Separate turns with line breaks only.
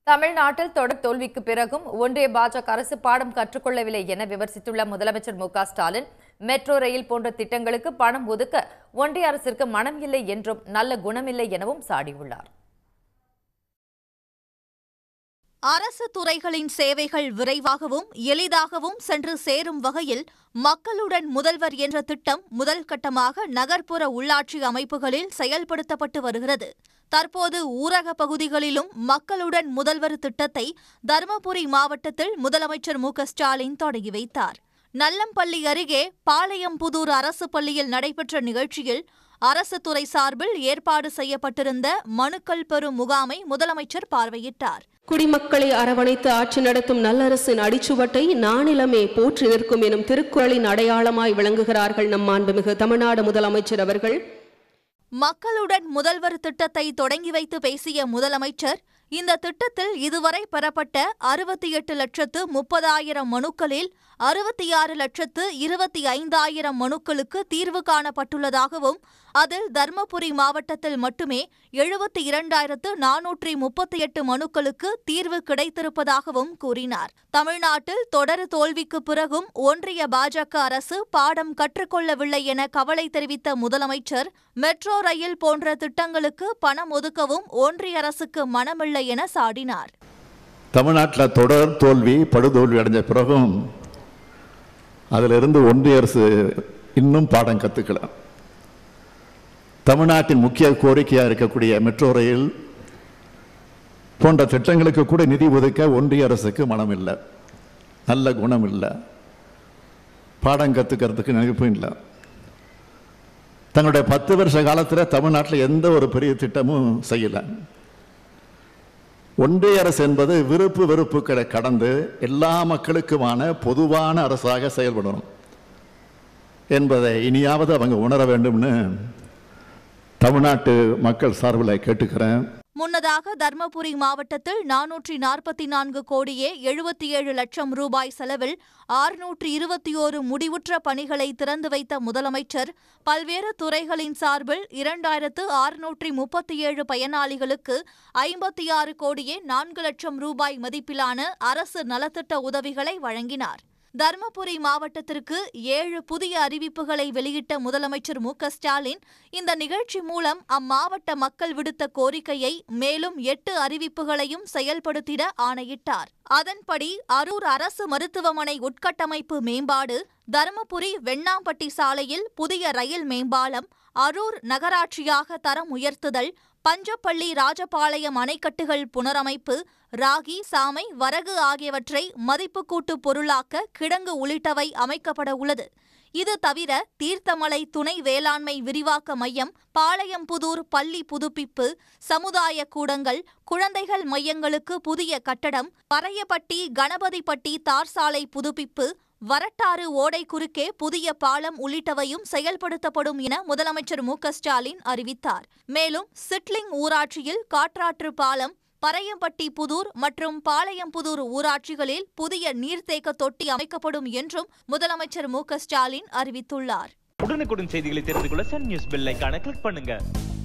தமிழ்நாட்டில் தொடர் தோல்விக்கு பிறகும் ஒன்றிய பாஜக அரசு பாடம் கற்றுக்கொள்ளவில்லை என விமர்சித்துள்ள முதலமைச்சர் மு.க.ஸ்டாலின், மெட்ரோ ரயில் போன்ற திட்டங்களுக்கு பணம் ஒதுக்க ஒன்றிய அரசிற்கு மனம் இல்லை என்றும் நல்ல குணமில்லை எனவும் சாடியுள்ளார்.
அரசு துறைகளின் சேவைகள் விரைவாகவும் எளிதாகவும் சென்று சேரும் வகையில் மக்களுடன் முதல்வர் என்ற திட்டம் முதல் கட்டமாக நகர்ப்புற உள்ளாட்சி அமைப்புகளில் செயல்படுத்தப்பட்டு வருகிறது. தற்போது ஊரக பகுதிகளிலும் மக்களுடன் முதல்வர் திட்டத்தை தருமபுரி மாவட்டத்தில் முதலமைச்சர் மு.க.ஸ்டாலின் தொடங்கி வைத்தார். நல்லம்பள்ளி அருகே பாளையம்புதூர் அரசு பள்ளியில் நடைபெற்ற நிகழ்ச்சியில் அரசு துறை சார்பில் ஏற்பாடு செய்யப்பட்டிருந்த மனுக்கள் பெறும் முகாமை முதலமைச்சர் பார்வையிட்டார்.
குடிமக்களை அரவணைத்து ஆட்சி நடத்தும் நல்லரசின் அடிச்சுவட்டை நானிலமே போற்றி நிற்கும் எனும் திருக்குறளின் அடையாளமாய் விளங்குகிறார்கள் நம் மாண்புமிகு தமிழ்நாடு முதலமைச்சர் அவர்கள்.
மக்களுடன் முதல்வர் திட்டத்தை தொடங்கி வைத்து பேசிய முதலமைச்சர், இந்த திட்டத்தில் இதுவரை பெறப்பட்ட 68,30,000 மனுக்களில் 66,25,000 மனுக்களுக்கு தீர்வு காணப்பட்டுள்ளதாகவும், அதில் தர்மபுரி மாவட்டத்தில் மட்டுமே 72,438 மனுக்களுக்கு தீர்வு கிடைத்திருப்பதாகவும் கூறினார். தமிழ்நாட்டில் தொடர் தோல்விக்கு பிறகும் ஒன்றிய பாஜக அரசு பாடம் கற்றுக்கொள்ளவில்லை என கவலை தெரிவித்த முதலமைச்சர், மெட்ரோ ரயில் போன்ற திட்டங்களுக்கு பணம் ஒதுக்கவும் ஒன்றிய அரசுக்கு மனமில்லை என சாடினார்.
தமிழ்நாட்டில் தொடர் தோல்வி படுதோல்வி அடைஞ்ச பிறகும் அதிலிருந்து ஒன்றிய அரசு இன்னும் பாடம் கற்றுக்கல. தமிழ்நாட்டின் முக்கிய கோரிக்கையாக இருக்கக்கூடிய மெட்ரோ ரயில் போன்ற திட்டங்களுக்கு கூட நிதி ஒதுக்க ஒன்றிய அரசுக்கு மனம் இல்லை, நல்ல குணம் இல்லை, பாடம் கற்றுக்கிறதுக்கு நினைப்பும் இல்லை. தங்களுடைய 10 வருஷ காலத்தில் தமிழ்நாட்டில் எந்த ஒரு பெரிய திட்டமும் செய்யலை. ஒன்றிய அரசு என்பது விருப்பு வெறுப்புகளை கடந்து எல்லா மக்களுக்குமான பொதுவான அரசாக செயல்படணும் என்பதை இனியாவது அவங்க உணர வேண்டும்னு தமிழ்நாட்டு மக்கள் சார்பில் கேட்டுக்கிறேன்.
முன்னதாக தர்மபுரி மாவட்டத்தில் 444 கோடியே 77 லட்சம் ரூபாய் செலவில் 621 முடிவுற்ற பணிகளை திறந்து வைத்த முதலமைச்சர், பல்வேறு துறைகளின் சார்பில் 2637 பயனாளிகளுக்கு 56 கோடியே 4 லட்சம் ரூபாய் மதிப்பிலான அரசு நலத்திட்ட உதவிகளை வழங்கினார். தர்மபுரி மாவட்டத்திற்கு 7 புதிய அறிவிப்புகளை வெளியிட்ட முதலமைச்சர் மு.க.ஸ்டாலின், இந்த நிகழ்ச்சி மூலம் அம்மாவட்ட மக்கள் விடுத்த கோரிக்கையை மேலும் 8 அறிவிப்புகளையும் செயல்படுத்திட ஆணையிட்டார். அதன்படி அரூர் அரசு மருத்துவமனை உட்கட்டமைப்பு மேம்பாடு, தருமபுரி வெண்ணாம்பட்டி சாலையில் புதிய ரயில் மேம்பாலம், அரூர் நகராட்சியாக தரம் உயர்த்துதல், பஞ்சப்பள்ளி ராஜபாளையம் அணைக்கட்டுகள் புனரமைப்பு, ராகி, சாமை, வரகு ஆகியவற்றை மதிப்பு கூட்டு பொருளாக்க கிடங்கு உள்ளிட்டவை அமைக்கப்பட உள்ளது. இது தவிர தீர்த்தமலை துணை வேளாண்மை விரிவாக்க மையம், பாளையம்புதூர் பள்ளி புதுப்பிப்பு, சமுதாய கூடங்கள், குழந்தைகள் மையங்களுக்கு புதிய கட்டடம், பறையப்பட்டி கணபதிப்பட்டி தார் சாலை புதுப்பிப்பு, வரட்டாறு ஓடை குறுக்கே புதிய பாலம் உள்ளிட்டவையும் செயல்படுத்தப்படும் என முதலமைச்சர் மு.க.ஸ்டாலின் அறிவித்தார். மேலும் சிட்லிங் ஊராட்சியில் காற்றாற்று பாலம், பறையம்பட்டி புதூர் மற்றும் பாளையம்புதூர் ஊராட்சிகளில் புதிய நீர்த்தேக்க தொட்டி அமைக்கப்படும் என்றும் முதலமைச்சர் மு.க.ஸ்டாலின் அறிவித்துள்ளார்.
உடனுக்குடன் செய்திகளை தெரிந்து கொள்ள சன் நியூஸ் பெல் ஐகானை கிளிக் பண்ணுங்க.